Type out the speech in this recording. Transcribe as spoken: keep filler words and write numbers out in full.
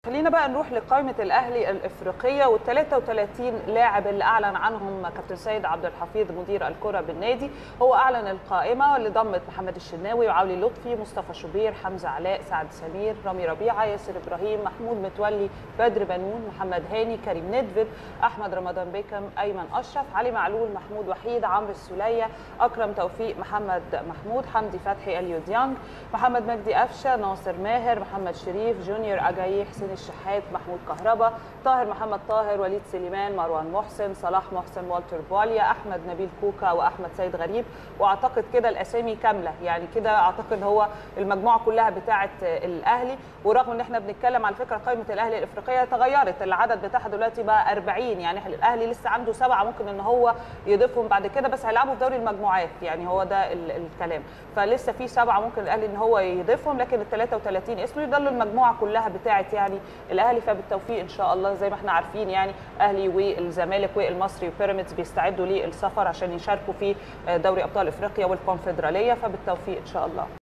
خلينا بقى نروح لقائمة الأهلي الإفريقية وال ثلاثة وثلاثين لاعب اللي أعلن عنهم كابتن سيد عبد الحفيظ مدير الكرة بالنادي. هو أعلن القائمة اللي ضمت محمد الشناوي وعلي لطفي، مصطفى شوبير، حمزة علاء، سعد سمير، رامي ربيعة، ياسر إبراهيم، محمود متولي، بدر بنون، محمد هاني، كريم ندفد، أحمد رمضان بيكم، أيمن أشرف، علي معلول، محمود وحيد، عمرو السولية، أكرم توفيق، محمد محمود، حمدي فتحي، اليو ديانج، محمد مجدي قفشة، ناصر ماهر، محمد شريف، جونيور أجايي، حسين الشحات، محمود كهربا، طاهر محمد طاهر، وليد سليمان، مروان محسن، صلاح محسن، والتر بواليا، احمد نبيل كوكا، واحمد سيد غريب. واعتقد كده الاسامي كامله، يعني كده اعتقد هو المجموعه كلها بتاعه الاهلي. ورغم ان احنا بنتكلم على فكره قائمه الاهلي الافريقيه تغيرت، العدد بتاعها دلوقتي بقى أربعين، يعني الاهلي لسه عنده سبعه ممكن ان هو يضيفهم بعد كده، بس هيلعبوا في دوري المجموعات، يعني هو ده الكلام. فلسه في سبعه ممكن الاهلي ان هو يضيفهم، لكن ال ثلاثة وثلاثين اسم يضلوا المجموعه كلها بتاعه يعني الاهلي. فبالتوفيق ان شاء الله. زي ما احنا عارفين يعني اهلي والزمالك والمصري وبيراميدز بيستعدوا للسفر عشان يشاركوا في دوري ابطال افريقيا والكونفدراليه، فبالتوفيق ان شاء الله.